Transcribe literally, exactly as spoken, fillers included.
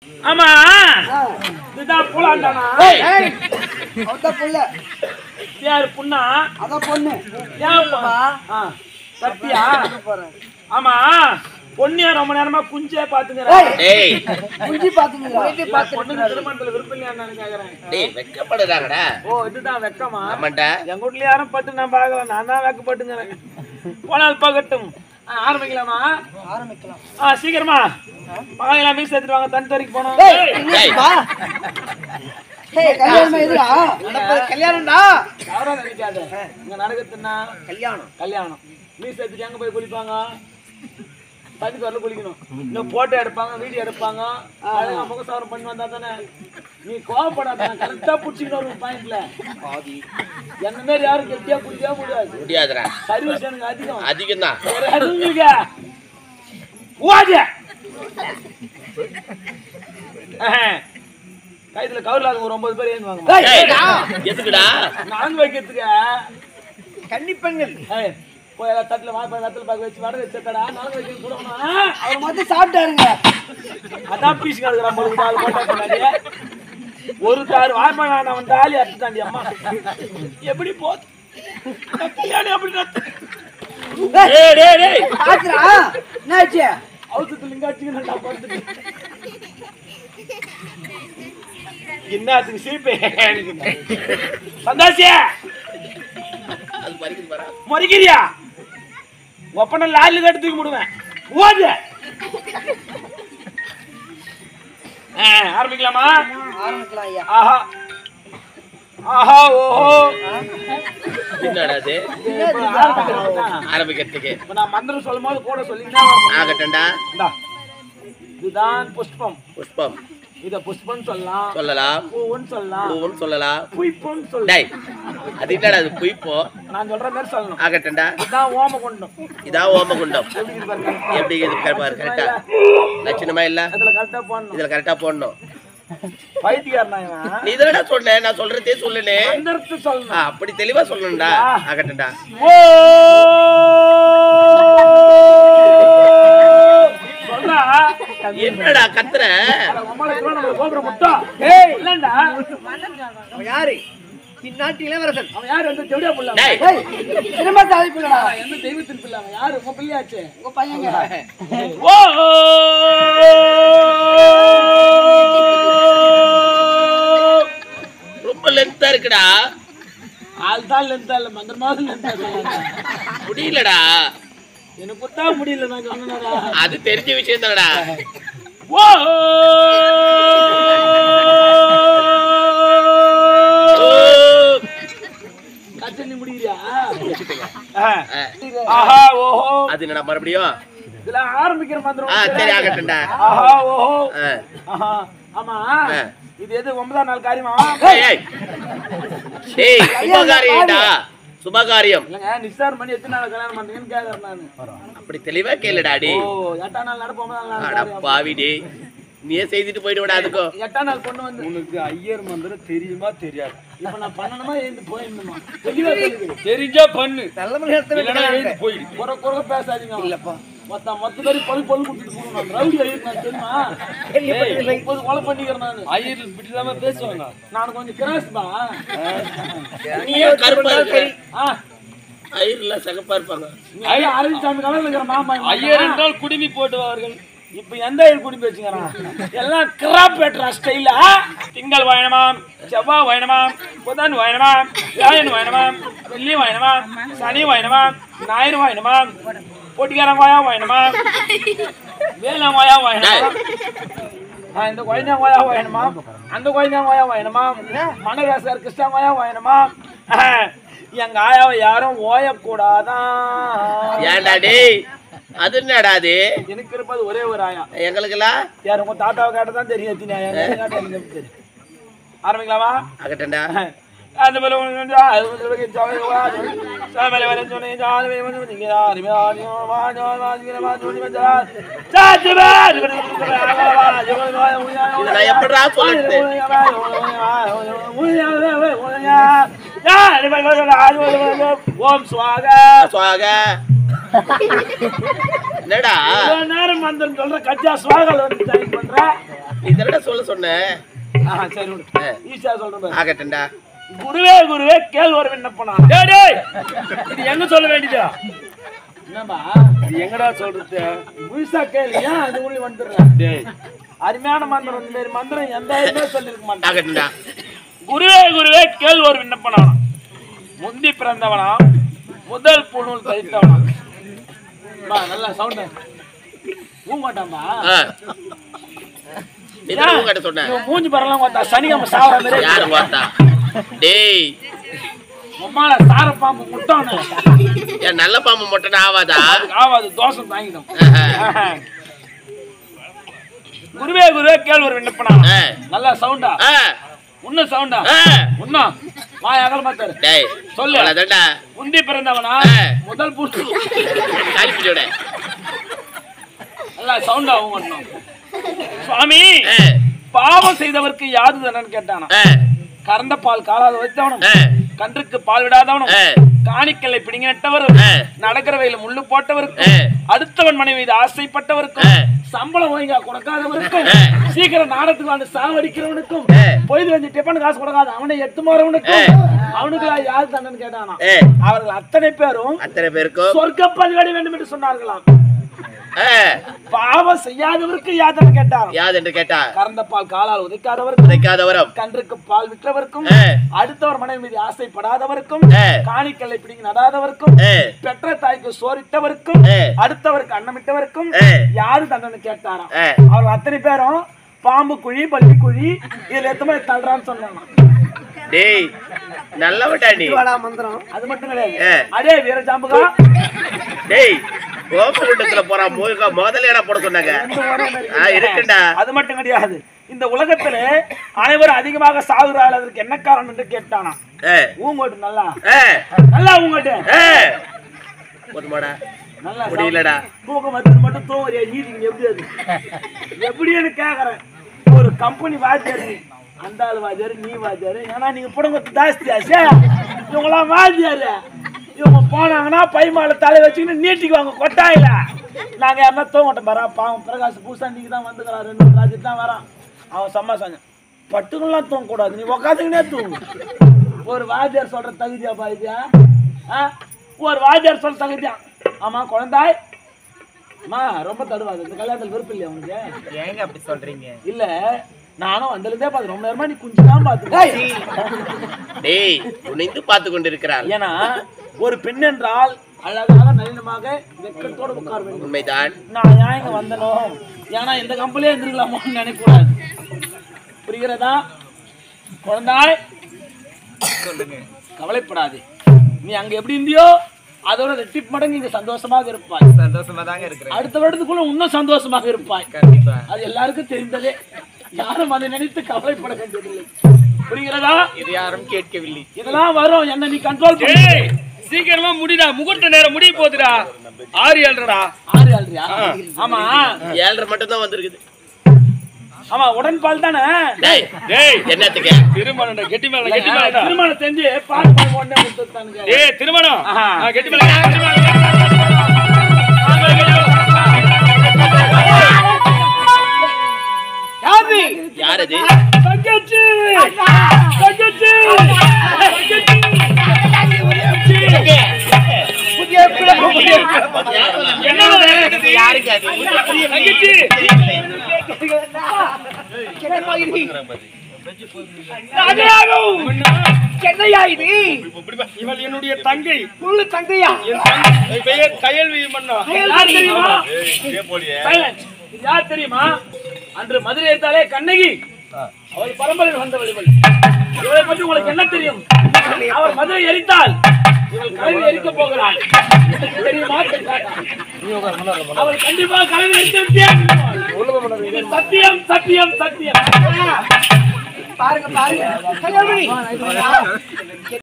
ஆமா இதுதான் புலாண்டானா அவத புள்ள யார் புண்ணா அத பொண்ணு ஏன்பா சத்தியா ஆமா பொண்ணியா ரொம்ப நேரமா குஞ்சே பாத்துங்கறேன் டேய் குஞ்சி பாத்துங்கடா பொண்ணு திருமணத்துல விருப்பம் இல்லன்னு கேக்குறேன் டேய் வெக்கப்படுறாங்கடா ஓ இதுதான் வெக்கமா ஆமாடா எங்க வீட்ல யாரும் பட்டு நான் பார்க்கல நான் தான் வெக்கப்பட்டுங்கறேன் போனால் பகட்டும் ஆரம்பிக்கலாமா ஆரம்பிக்கலாம் ஆ சீக்கிரமா பாங்களா மீஸ் எடுத்து வாங்க தண்ணி தரிக்கு போறோம் டேய் வா ஹே கல்யாணம் இதுடா நடப்பது கல்யாணம்டா யாரோ நினைக்காத இங்க நடக்குதுன்னா கல்யாணம் கல்யாணம் மீஸ் எடுத்து எங்க போய் குளிப்பாங்க தண்ணி வரல குளிக்கணும் இன்னும் போட்டோ எடுப்பாங்க வீடியோ எடுப்பாங்க அழகா முகசாரம் பண்ணி வந்தா தானே நீ கோவப்படாத கரெக்டா புடிச்சிக்கணும் ஒரு பாயிண்ட்ல என்ன மாதிரி யாரும் கெட்டியா குடிக்கவே முடியாது முடியாதுடா சர்வீஸ் எனக்கு அதிகம் அதிகம் தான் அதுங்க ஓடியா கைத்துல கவர்ல ஒரு ஒன்பது பேர் ஏந்துவாங்க எதுக்குடா நாங்க வைக்கிறதுக்கு கன்னிப்பெண்கள் போய் எல்லாம் தட்டுல வாய்ப்பா வெத்தல பாக்க வச்சு வடை வச்சடா நாங்க வைக்கிறது கூடமா அவர் மட்டும் சாப்பிட்டாருங்க அதான் பீஸ் கலக்குற மாதிரி ஆள் போட்டா ஒரு தாறு வாய்ப்பா நான் வந்து ஆளி அடிச்சுட்டாண்டி அம்மா எப்படி போது கல்யாணம் எப்படி டேய் டேய் டேய் ஆச்சுடா என்னாச்சு அவுத்து லிங்காச்சிக்கு நான் பார்த்துட்டு என்னத்துக்கு சிரிப்பே சந்தோஷியா அது பரிக்குது பாரா மறிக்கிறியா ஒப்பன லாரில கட்டி தூக்கி முடுவேன் ஓடு ஆரம்பிக்கலாமா ஆரம்பிக்கலாம் ஐயா ஆஹா ஆஹா ஓஹோ என்னடா இது ஆரம்பிக்கிறதுக்கு இப்ப நான் மந்திரம் சொல்லும் போது கூட சொல்லிக்கிட்டே வரணும் ஆகட்டண்டா இந்தா இதுதான் புஷ்பம் புஷ்பம் இத புஷ்பம் சொல்லலாம் சொல்லலாம் பூவுன்னு சொல்லலாம் பூவும் சொல்லலாம் புய்பம்னு சொல்லலாம் டேய் அது என்னடா அது புய்போ நான் சொல்ற மாதிரி சொல்லணும் ஆகட்டண்டா இதுதான் ஓமகுண்டம் இதான் ஓமகுண்டம் எப்படி இது பாருங்க எப்படி இது பாரு கரெக்டா லட்சணமா இல்ல அதுல கரெக்டா போடணும் இதுல கரெக்டா போடணும் பைத்தியக்காரனா இவன் நீ இதடா சொன்ன நான் சொல்றதே சொல்லுனே மந்திரத்தை சொல்லணும் அப்படி தெளிவா சொல்லணும்டா ஆகட்டண்டா ஓ சொல்றா என்னடா கத்துற அம்மாளுக்கு நம்ம கோபுரம் முட்டோம் ஏய் இல்லடா அவன் யாரு இந்நாட்டு இளவரசன் அவன் யார் வந்து ஜெவடியா புள்ள டேய் டேய் திரும்ப தாய் பிள்ளடா என்ன தெய்வத்தின் பிள்ளை அவன் யாரு உங்க பிள்ளையாச்சே உங்க பையங்க ஓ ரொம்ப லென்த்தா இருக்குடா ஆள் தான் லென்த்தா இல்ல மந்திரமாவது லென்த்தா சொல்லுங்க முடியலடா எனக்கு புத்தா முடியல நான் சொன்னேன்டா அது தெரிஞ்ச விஷயம் தானடா ஓ கச்சனி முடியறியா ஆஹா ஓஹோ அது என்னடா மறுபடியும் இதுல ஆரம்பிக்கிற மந்திரம் ஆ சரி ஆகட்டண்டா ஆஹா ஓஹோ ஆ ஆஹா ஆமா இது எது ஒன்பதாம் நாள் காரியமா ஏய் ஏய் டேய் சுபகாரியம்டா சுபகாரியம் இல்லங்க நிசார் மணி எத்தனை நாள் கல்யாணம் பண்றீங்கன்னு கேக்குறேன் நானு அப்படி தெளிவா கேளுடா டேய் ஓ எட்டாம் நாள் நடப்ப ஒன்பதாம் நாள் அட பாவி டேய் நீயே செய்துட்டு போய்டுடா அதுக்கு எட்டாம் நாள் பொண்ணு வந்து உனக்கு ஐயர் மந்திரம் தெரியுமா தெரியாது இப்ப நான் பண்ணணுமா எழுந்து போயிடணுமா தெளிவா தெரியுது தெரிஞ்சா பண்ணு நல்ல மணி எடுத்து இல்லனா எழுந்து போய் குறை குறை பேசாதீங்க இல்லப்பா மொத்த மொத்த பேரு பல் பல் குடுத்துட்டு போகணும் ரவுடி ஆயிடுச்சு தெரியுமா முப்பது கொலை பண்ணிக்கிறேன் நானு ஐயர் இப்படிதாம பேசுவாங்க நான் கொஞ்சம் கிராஸ்பா நீயே கருப்பா இருக்க ஆ ஐயர்ல சகப்பா இருப்பாங்க ஐயா அரவிந்த் சாமி கலர்ல இருக்கிற மாமா ஐயர் என்றால் குடுமி போடுவார்கள் இப்ப எந்த ஐயர் குடிப்பு வச்சுக்கிறான் எல்லாம் கிராப் பெட்ரா ஸ்டைல திங்கள் வாயனமாம் செவ்வாய் வாயனமாம் புதன் வாயனமாம் வியாழன் வாயனமாம் வெள்ளி வாயனமாம் சனி வாயனமாம் ஞாயிறு வாயனமாம் பொட்டிக்காரன் வாயா வாயனமாம் வேலம் வாயா வாயனமாம் இந்த குழந்தை வாயா வாயனமாம் அந்த குழந்தை வாயா வாயனமாம் மனராசர் கிருஷ்ணா வாயா வாயனமாம் எங்க ஆயாவை யாரும் ஓயக்கூடாதான் ஏன்டா டேய் அது என்னடா அது எனக்கு இருப்பது ஒரே ஒரு ஆயா எங்களுக்கெல்லாம் யார் உங்க தாத்தாவை கேட்டதான் தெரியும் எத்தனை ஆயா கேட்ட எனக்கு எப்படி தெரியும் ஆரம்பிக்கலாமா ஆகட்டண்டா அந்த மேல அது வந்து சாமல வர சொன்னே ஜாலமே வந்து நீங்க யாருமே ஆடியோ வாஜோ வாஜிர வாஜோனி வந்தா சாத்துபா இத நான் எப்படிடா சொல்றது ஓம் ஸ்வாக சுவாக என்னடா இவ்வளவு நேரம் மந்திரம் சொல்ற கச்சா சுவாகல் வந்து ஜாயின் பண்ற இதெல்லாம் சொல்ல சொன்னேன். ஆஹா சரி விடு ஈஸியா சொல்றேன் பாரு. ஆகட்டும்டா. குருவே குருவே கேள் ஒரு விண்ணப்பனா டேய் டேய் இது எங்க சொல்ல வேண்டியது என்னமா இது எங்கடா சொல்றது முழுசா கேள் ஏன் அது உள்ள வந்துடுற டேய் அருமையான மந்திரம் இந்த மாதிரி மந்திரம் எந்த இதுமே சொல்லிருக்க மாட்டேன் ஆகட்டும்டா. குருவே குருவே கேள் ஒரு விண்ணப்பனா முந்தி பிறந்தவனா முதல் புழுல் தைத்தவனா பா நல்ல சவுண்ட் ஊ மாட்டாம்பா இதெல்லாம் உங்ககிட்ட சொன்னேன். இவன் மூஞ்சி பரலாம் பார்த்தா சனியம்ம சாவற மாதிரி யாரு பார்த்தா டேய் உம்மால சார பாம்பு முட்டானே ஏன் நல்ல பாம்பு மொட்டை ஆவாதா? ஆவாது தோசை தாங்கிடும் குருவே குருவே கேள் ஒரு விண்ணப்பனா நல்லா சவுண்டா உன்ன சவுண்டா உன்ன வாய் அகல மாட்டாரு டேய் சொல்லு அவ்வளவுதான்டா. முந்தி பிறந்தவனா முதல் புட்டு காலிப்பிடியோட நல்லா சவுண்டா உங்க சுவாமி பாவம் செய்தவருக்கு யாது தானன்னு கேட்டானா கறந்த பால் காலாத வைத்தவனும் கன்றுக்கு பால் விடாதவனும் காணிக்கலை பிடிங்க நட்டவரும் நடக்கிற வயல முள்ளு போட்டவருக்கும் அடுத்தவன் மனைவி மீது ஆசைப்பட்டவருக்கும் சம்பளம் வாங்கி கொடுக்காதவருக்கும் சீக்கிரம் நாடத்துக்கு வந்து சாவடிக்கிறவனுக்கும் பொய்து வந்து டிஃபன் காசு கொடுக்காத அவனை எட்டு போறவனுக்கும் அவனுக்கு யாரு தானன்னு கேட்டானா அவர்கள் அத்தனை பேரும் அத்தனை பேருக்கும் சொர்க்கப்பதிவடை வேண்டும் என்று சொன்னார்களாம். பாவம் செய்யாதவருக்கு யாதன்னு கேட்டார். யாது என்று கேட்டா கறந்த பால் காலால் உதைக்காதவருக்கும் உதைக்காதவரும் கன்றுக்கு பால் விற்றவருக்கும் அடுத்தவர் மனைவி மீது ஆசைப்படாதவருக்கும் காணிக்கல்லை பிடிங்கி நடாதவருக்கும் பெற்ற தாய்க்கு சோறிட்டவருக்கும் அடுத்தவருக்கு அன்னமிட்டவருக்கும் யாரு தண்டனை கேட்டாராம். அவர் அத்தனை பேரும் பாம்பு குழி பள்ளி குழி இதுல எத்தனை தள்ளுறான்னு சொன்னாங்க. டேய் நல்லவடா நீ மந்திரம் அது மட்டும் கிடையாது. அடே வீர ஜாம்புகா டேய் கோப கூட்டத்துல போறா மூக முதல்ல போட சொன்னாங்க. இருக்குடா அது மட்டும் கிடையாது. இந்த உலகத்துல அனைவரும் அதிகமாக சாகுறாள் அதற்கு என்ன காரணம் என்று கேட்டானா. ஊங்கோட்டு நல்லா நல்லா ஊங்கோட்டு போதுமாடா நல்லா முடியலடா தூக்கம் வந்து மட்டும் தூங்குறியா ஈட்டிங்க எப்படி அது எப்படின்னு கேக்குறேன். ஒரு கம்பெனி வாத்தியாரு அந்த ஆள் வாத்தியாரு நீ வாத்தியாரு ஏன்னா நீங்க புடங்க ஜாஸ்தி ஆச்சா இவங்களாம் வாத்தியாரு இவங்க போனாங்கன்னா பைமால தலை வச்சுக்கின்னு நீட்டிக்குவாங்க கொட்டாயில. நாங்க யாருன்னா தூங்கட்டோம் பாரா பாவம் பிரகாஷ் பூசா நீங்க தான் வந்துக்கிறான் ரெண்டு ராஜ்யத்து தான் வரான். அவன் சம்மா சாங்க பட்டுக்கெல்லாம் தூங்கக்கூடாது நீ உக்காந்துக்கினே தூங்கு. ஒரு வாத்தியார் சொல்ற தகுதியா பாதியா ஒரு வாத்தியார் சொல்ற தகுதியா. ஆமா குழந்தாய் அம்மா ரொம்ப தடுவாது இந்த கல்யாணத்துல விருப்பம் இல்லையா உனக்கு? ஏங்க அப்படி சொல்றீங்க? இல்ல நானும் வந்ததுதே பாத்து ரொம்ப நேரமா நீ குஞ்சுதான் பாத்து டேய் உன்னை பார்த்து கொண்டிருக்கிறாள். ஏன்னா ஒரு பெண் என்றால் அழகாக நளினமாக வெக்கத்தோடு உட்கார வேண்டும். உண்மைதான். நான் ஏன் இங்க வந்தனோ ஏன்னா இந்த கம்பெனியே இருந்திருக்கலாமோன்னு நினைக்க கூடாது. புரிகிறதா குழந்தாய்? சொல்லுங்க. கவலைப்படாது. நீ அங்க எப்படி இருந்தியோ அதோட ரெட்டிப் மடங்கு இங்க சந்தோஷமாக இருப்பாய். சந்தோஷமா தாங்க இருக்கிறேன். அடுத்த வருடத்துக்குள்ள இன்னும் சந்தோஷமாக இருப்பாய். கண்டிப்பா. அது எல்லாருக்கும் தெரிந்ததே. யாரும் அதை நினைத்து கவலைப்பட வேண்டியதில்லை. புரிகிறதா? இது யாரும் கேட்கவில்லை. இதெல்லாம் வரும் என்ன நீ கண்ட்ரோல் பண்ணு. சீக்கிரமா முடிடா முகூர்த்த நேரம் முடிய போகுதுடா. ஆறு ஏழ்றா ஆறு ஏழ்றியா? ஆமா ஏழ்ரை மட்டும் தான் வந்திருக்குது. ஆமா உடன்பால் தானே. டேய் டேய் என்னத்துக்கு திருமணம் கெட்டி மேல கெட்டி மேல திருமணம் செஞ்சு பால் பால் உடனே கொடுத்துட்டானுங்க. ஏய் திருமணம் கெட்டி மேல யாரு யார் அது? தங்கச்சி தங்கச்சி புதிய என்ன யாருக்கு அது? தங்கச்சி என்னையா இது? இவள் என்னுடைய தங்கை. முழு தங்கையா? என் தங்கை பெயர் கயல்வி மன்னா. யார் தெரியுமா? யார் தெரியுமா? அன்று மதுரை எடுத்தாலே கண்ணகி அவள் பரம்பரையில் வந்தவள். இவள் இவளை பற்றி உங்களுக்கு என்ன தெரியும்? அவர் மதுரை எரித்தால் இவள் கலையில் எரிக்க போகிறாள். தெரியுமா? அவள் கண்டிப்பா கலையில் எரித்து சத்தியம் சத்தியம் சத்தியம். பாருங்க பாருங்க.